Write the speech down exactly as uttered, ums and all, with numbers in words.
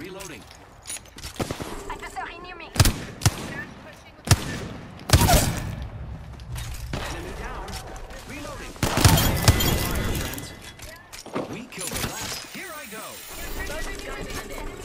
Reloading. Adversary near me. Enemy down. Reloading. Fire, friends. We killed the last. Here I go.